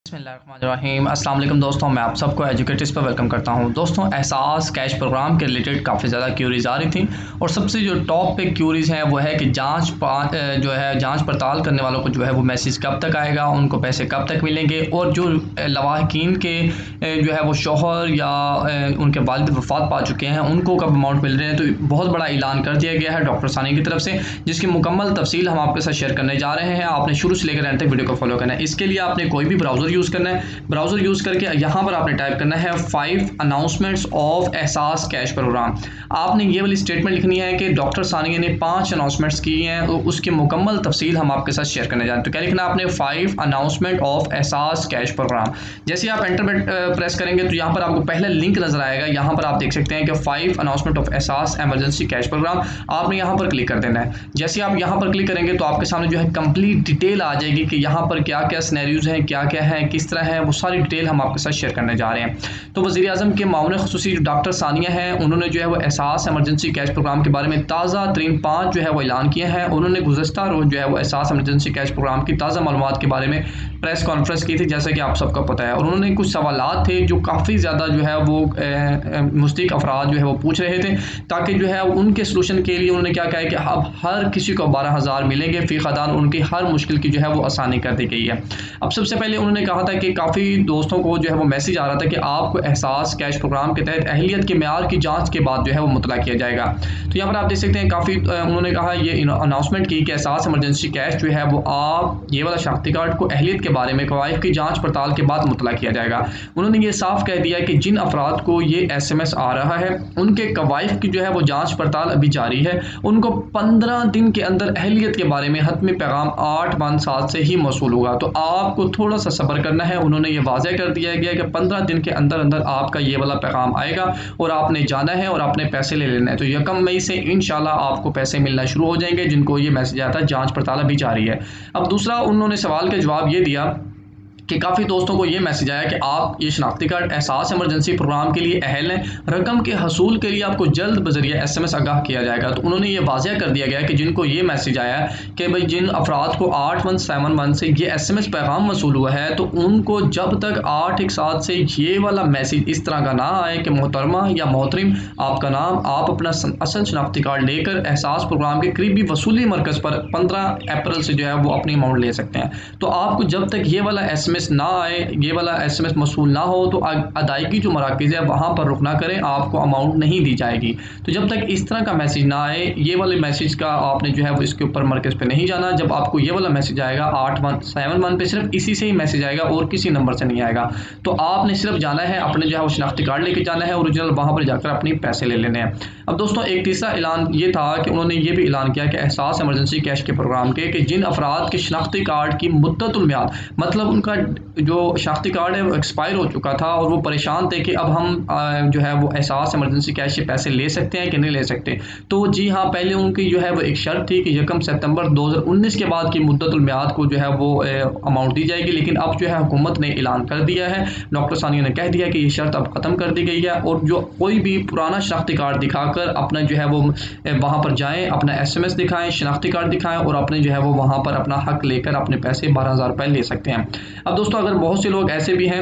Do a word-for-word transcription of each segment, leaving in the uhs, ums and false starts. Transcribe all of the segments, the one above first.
बिस्मिल्लाहिर्रहमानिर्रहीम। अस्सलाम वालेकुम दोस्तों, मैं आप सबको एजुकेटिव्स पर वेलकम करता हूं। दोस्तों, एहसास कैश प्रोग्राम के रिलेटेड काफ़ी ज़्यादा क्यूरीज आ रही थी और सबसे जो टॉप पे क्यूरीज हैं वो है कि जांच जो है जांच पड़ताल करने वालों को जो है वो मैसेज कब तक आएगा, उनको पैसे कब तक मिलेंगे और जो लवाहकीन के जो है वो शौहर या उनके वालिद वफात पा चुके हैं उनको कब अमाउंट मिल रहे हैं। तो बहुत बड़ा ऐलान कर दिया गया है डॉक्टर सानी की तरफ से, जिसकी मुकम्मल तफसील हम आपके साथ शेयर करने जा रहे हैं। आपने शुरू से लेकर एंड तक वीडियो को फॉलो करना है। इसके लिए आपने कोई भी ब्राउज़र यूज़ करना है। ब्राउज़र यूज़ करके यहाँ पर आपने टाइप करना है five announcements of Ehsaas cash program. आपने ये वाली स्टेटमेंट लिखनी है कि डॉक्टर सानिया ने पांच अनाउंसमेंट्स की हैं, तो उसकी मुकम्मल तफसील हम आपके साथ शेयर करने जा रहे हैं। तो क्या लिखना है आपने, five announcement of Ehsaas cash program. जैसे आप एंटर प्रेस करेंगे तो यहाँ पर आपको पहला लिंक नजर आएगा। यहाँ पर आप देख सकते हैं कि five announcement of Ehsaas emergency cash program. आपने यहाँ पर क्लिक कर देना है। जैसे आप यहाँ पर क्लिक करेंगे तो आपके सामने जो है कंप्लीट डिटेल आ जाएगी कि यहाँ पर क्या क्या सिनेरियोज हैं, क्या क्या है, किस तरह है, वो सारी डिटेल हम आपके साथ शेयर करने जा रहे हैं। तो वज़ीर आज़म के मामले ख़ुसूसी जो डॉक्टर सानिया हैं, उन्होंने जो है वो एहसास एमरजेंसी कैश प्रोग्राम के बारे में ताज़ा तरीन पाँच जो है वो ऐलान किए हैं। उन्होंने गुज़श्ता रोज़ जो है वो एहसास एमरजेंसी कैश प्रोग्राम की ताज़ा मालूमात के बारे में प्रेस कॉन्फ्रेंस की थी, जैसे कि आप सबको पता है। और उन्होंने कुछ सवालात थे जो काफ़ी ज़्यादा जो है वो मुस्तहिक अफराद जो है वो पूछ रहे थे, ताकि जो है उनके सलूशन के लिए उन्होंने क्या कहा है कि अब हर किसी को बारह हज़ार मिलेंगे फ़ी ख़ादान। उनकी हर मुश्किल की जो है वो आसानी कर दी गई है। अब सबसे पहले उन्होंने कहा था कि काफ़ी दोस्तों को जो है वो मैसेज आ रहा था कि आपको एहसास कैश प्रोग्राम के तहत अहलियत के मेयार की जांच के बाद जो है वो मुतला किया जाएगा। तो यहाँ पर आप देख सकते हैं काफ़ी उन्होंने कहा ये अनाउंसमेंट की कि एहसास इमरजेंसी कैश जो है वो आप ये वाला शनाख्ती कार्ड को अहलियत के बारे में कवायद की जांच पड़ताल के बाद मुतला किया जाएगा। उन्होंने ये साफ कह दिया कि जिन अफराद को ये एस एम एस आ रहा है उनके कवायद की जो है वो जाँच पड़ताल अभी जारी है। उनको पंद्रह दिन के अंदर अहलियत के बारे में हतमी पैगाम आठ वन सात से ही मौसूल होगा। तो आपको थोड़ा सा सब्र करना है। उन्होंने ये वाज़ेह कर दिया गया कि पंद्रह दिन के अंदर अंदर आपका ये वाला पैगाम आएगा और आपने जाना है और आपने पैसे ले लेना है। तो यकम मई से इंशाल्लाह आपको पैसे मिलना शुरू हो जाएंगे जिनको ये मैसेज आता है जांच पड़ताल अभी जारी है। अब दूसरा उन्होंने सवाल का जवाब ये दिया कि काफ़ी दोस्तों को ये मैसेज आया कि आप ये शनाख्ती कार्ड एहसास इमरजेंसी प्रोग्राम के लिए अहल हैं, रकम के हसूल के लिए आपको जल्द बजरिया एस एम एस आगाह किया जाएगा। तो उन्होंने ये वाज़ेह कर दिया गया कि जिनको ये मैसेज आया कि भाई जिन अफराद को आठ वन सेवन वन से ये एस एम एस पैगाम वसूल हुआ है, तो उनको जब तक आठ एक सात से ये वाला मैसेज इस तरह का ना आए कि मोहतरमा या मोहतरम आपका नाम, आप अपना असल शनाख्ती कार्ड लेकर एहसास प्रोग्राम के करीबी वसूली मरकज़ पर पंद्रह अप्रैल से जो है वो अपनी अमाउंट ले सकते हैं। तो आपको जब तक ये वाला एस ना आए, ये वाला एसएमएस मसूल ना हो, तो अदायगी जो मराकज़ है वहाँ पर रुक ना करें, आपको अमाउंट नहीं दी जाएगी। तो जब तक इस तरह का मैसेज ना आए, ये वाले मैसेज का आपने जो है वो इसके ऊपर मरकज़ पे नहीं जाना। जब आपको ये वाला मैसेज आएगा आठ वन सेवन वन पे, सिर्फ इसी से ही मैसेज आएगा और किसी नंबर से नहीं आएगा। तो आपने सिर्फ जाना है, अपने जो है वो शनाख्ती कार्ड लेके जाना है, ओरिजिनल वहाँ पर जाकर अपने पैसे ले लेने हैं। अब दोस्तों एक तीसरा ऐलान ये था कि उन्होंने ये भी ऐलान किया कि एहसास इमरजेंसी कैश के प्रोग्राम के कि जिन अफराद के शनाख्ती कार्ड की मुद्दतुल मियाद, मतलब उनका जो शनाख्ती कार्ड है वो एक्सपायर हो चुका था और वो परेशान थे कि अब हम जो है वो एहसास इमरजेंसी कैश के पैसे ले सकते हैं कि नहीं ले सकते। तो जी हाँ, पहले उनकी जो है वो एक शर्त थी कि यकम सितंबर दो हज़ार उन्नीस के बाद की मुद्दतुल मियाद को जो है वो अमाउंट दी जाएगी। लेकिन अब जो है हुकूमत ने ऐलान कर दिया है, डॉक्टर सानिया ने कह दिया कि ये शर्त अब ख़त्म कर दी गई है और जो कोई भी पुराना शनाख्ती कार्ड दिखाकर अपना जो है वो वहाँ पर जाएँ, अपना एस एम एस दिखाएँ, शनाख्ती कार्ड दिखाएँ और अपने जो है वो वहाँ पर अपना हक लेकर अपने पैसे बारह हज़ार रुपये ले सकते हैं। अब दोस्तों अगर बहुत से लोग ऐसे भी हैं,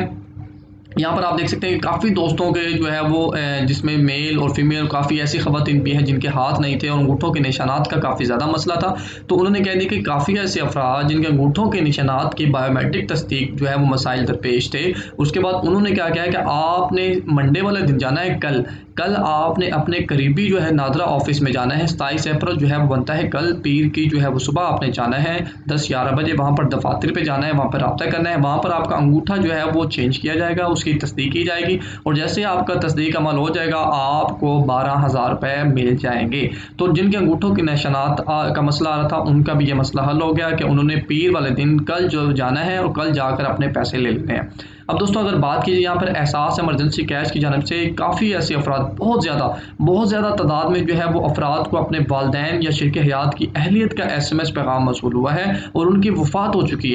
यहाँ पर आप देख सकते हैं कि काफ़ी दोस्तों के जो है वो जिसमें मेल और फीमेल काफ़ी ऐसी ख़वातीन भी हैं जिनके हाथ नहीं थे और अंगूठों के निशानात का काफ़ी ज़्यादा मसला था। तो उन्होंने कह दिया कि काफ़ी ऐसे अफराद जिनके अंगूठों के निशानात की बायोमेट्रिक तस्दीक जो है वो मसाइल दरपेश थे। उसके बाद उन्होंने क्या किया कि आपने मंडे वाले दिन जाना है, कल कल आपने अपने करीबी जो है नादरा ऑफिस में जाना है। सताईस अप्रैल जो है वो बनता है कल पीर की जो है वो सुबह आपने जाना है दस ग्यारह बजे, वहाँ पर दफातर पे जाना है, वहाँ पर रब्ता करना है। वहाँ पर आपका अंगूठा जो है वो चेंज किया जाएगा, उसकी तस्दीक की जाएगी और जैसे आपका तस्दीक अमल हो जाएगा आपको बारह हज़ार रुपये मिल जाएंगे। तो जिनके अंगूठों के निशानात का मसला आ रहा था उनका भी ये मसला हल हो गया कि उन्होंने पीर वाले दिन कल जो जाना है और कल जाकर अपने पैसे ले लेने हैं। अब दोस्तों अगर बात कीजिए यहाँ पर एहसास इमरजेंसी कैश की जानिब से काफ़ी ऐसे अफराद बहुत ज़्यादा बहुत ज़्यादा तादाद में जो है वो अफराद को अपने वालदैन या शरीक हयात की अहलियत का एस एम एस पैगाम मसूल हुआ है और उनकी वफ़ात हो चुकी है।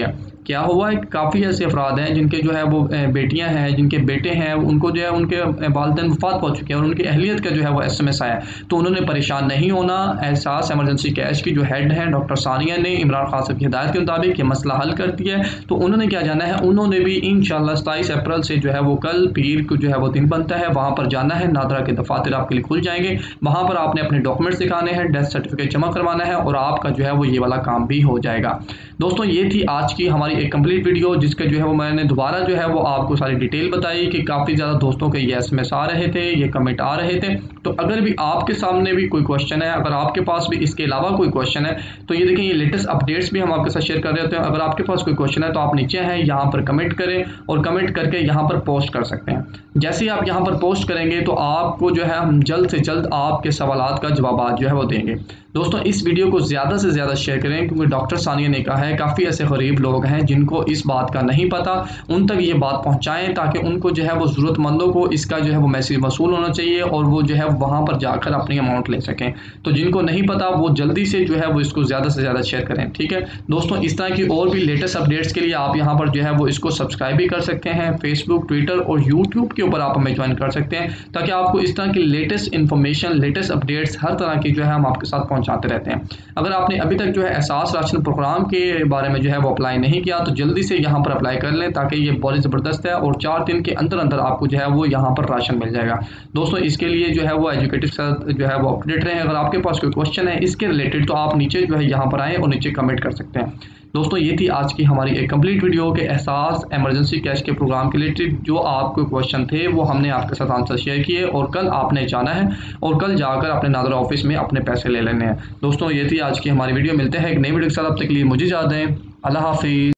क्या हुआ है, काफ़ी ऐसे अफराद हैं जिनके जो है वो बेटियां हैं, जिनके बेटे हैं, उनको जो है उनके वालिदैन वफ़ात पहुँच चुके हैं और उनकी अहलियत का जो है वो एसएमएस आया। तो उन्होंने परेशान नहीं होना। एहसास इमरजेंसी कैश की जो हेड हैं डॉक्टर सानिया ने इमरान खान साहब की हिदायत के मुताबिक ये मसला हल कर दिया है। तो उन्होंने क्या जाना है, उन्होंने भी इंशाल्लाह सत्ताईस अप्रैल से जो है वो कल पीर को जो है वो दिन बनता है, वहाँ पर जाना है। नादरा के दफातर आपके लिए खुल जाएंगे, वहाँ पर आपने अपने डॉक्यूमेंट्स दिखाने हैं, डेथ सर्टिफिकेट जमा करवाना है और आपका जो है वो ये वाला काम भी हो जाएगा। दोस्तों ये थी आज की हमारी एक कंप्लीट वीडियो, जिसके जो है वो मैंने दोबारा जो है वो आपको सारी डिटेल बताई कि काफ़ी ज़्यादा दोस्तों के ये एसएमएस आ रहे थे, ये कमेंट आ रहे थे। तो अगर भी आपके सामने भी कोई क्वेश्चन है, अगर आपके पास भी इसके अलावा कोई क्वेश्चन है, तो ये देखें, ये लेटेस्ट अपडेट्स भी हम आपके साथ शेयर कर रहे होते हैं। अगर आपके पास कोई क्वेश्चन है तो आप नीचे हैं यहाँ पर कमेंट करें और कमेंट करके यहाँ पर पोस्ट कर सकते हैं। जैसे ही आप यहाँ पर पोस्ट करेंगे तो आपको जो है हम जल्द से जल्द आपके सवालात का जवाब जो है वो देंगे। दोस्तों इस वीडियो को ज़्यादा से ज़्यादा शेयर करें, क्योंकि डॉक्टर सानिया ने कहा है काफ़ी ऐसे गरीब लोग हैं जिनको इस बात का नहीं पता, उन तक ये बात पहुंचाएं ताकि उनको जो है वो ज़रूरतमंदों को इसका जो है वो मैसेज वसूल होना चाहिए और वो जो है वहाँ पर जाकर अपनी अमाउंट ले सकें। तो जिनको नहीं पता वो जल्दी से जो है वो इसको ज़्यादा से ज़्यादा शेयर करें, ठीक है दोस्तों। इस तरह की और भी लेटेस्ट अपडेट्स के लिए आप यहाँ पर जो है वो इसको सब्सक्राइब भी कर सकते हैं। फेसबुक, ट्विटर और यूट्यूब के ऊपर आप हमें ज्वाइन कर सकते हैं, ताकि आपको इस तरह की लेटेस्ट इन्फॉर्मेशन, लेटेस्ट अपडेट्स हर तरह की जो है हम आपके साथ पहुँचाते रहते हैं। अगर आपने अभी तक जो है एहसास राशन प्रोग्राम के बारे में जो है वो अप्लाई नहीं किया तो जल्दी से यहाँ पर अप्लाई कर लें, ताकि ये बहुत ज़बरदस्त है और चार दिन के अंदर अंदर आपको जो है वो यहाँ पर राशन मिल जाएगा। दोस्तों इसके लिए जो है वो एजुकेटिव साथ जो है वो अपडेट रहे। अगर आपके पास कोई क्वेश्चन है इसके रिलेटेड तो आप नीचे जो है यहाँ पर आएँ और नीचे कमेंट कर सकते हैं। दोस्तों ये थी आज की हमारी एक कंप्लीट वीडियो के एहसास इमरजेंसी कैश के प्रोग्राम के रिलेटेड जो आपको क्वेश्चन थे वो हमने आपके साथ आंसर शेयर किए और कल आपने जाना है और कल जाकर अपने नादरा ऑफिस में अपने पैसे ले लेने हैं। दोस्तों ये थी आज की हमारी वीडियो, मिलते हैं एक नई वीडियो के साथ, अब तक के लिए मुझे इजाज़त दें, अल्लाह हाफिज़।